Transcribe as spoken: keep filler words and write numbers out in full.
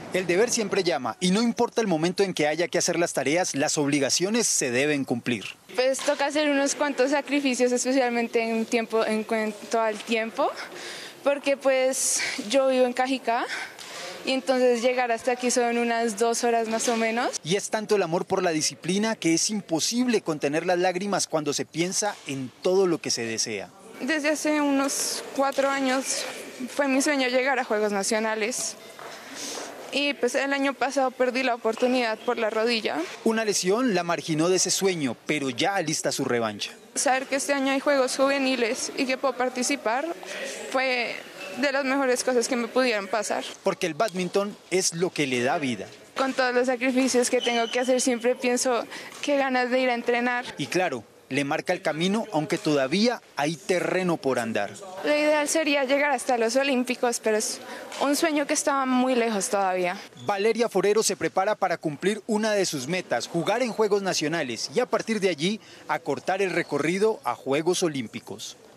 El deber siempre llama y no importa el momento en que haya que hacer las tareas, las obligaciones se deben cumplir. Pues toca hacer unos cuantos sacrificios, especialmente en, tiempo, en cuanto al tiempo, porque pues yo vivo en Cajicá y entonces llegar hasta aquí son unas dos horas más o menos. Y es tanto el amor por la disciplina que es imposible contener las lágrimas cuando se piensa en todo lo que se desea. Desde hace unos cuatro años fue mi sueño llegar a Juegos Nacionales. Y pues el año pasado perdí la oportunidad por la rodilla. Una lesión la marginó de ese sueño, pero ya alista su revancha. Saber que este año hay Juegos Juveniles y que puedo participar fue de las mejores cosas que me pudieran pasar. Porque el bádminton es lo que le da vida. Con todos los sacrificios que tengo que hacer, siempre pienso qué ganas de ir a entrenar. Y claro, le marca el camino, aunque todavía hay terreno por andar. Lo ideal sería llegar hasta los Olímpicos, pero es un sueño que está muy lejos todavía. Valeria Forero se prepara para cumplir una de sus metas, jugar en Juegos Nacionales y a partir de allí acortar el recorrido a Juegos Olímpicos.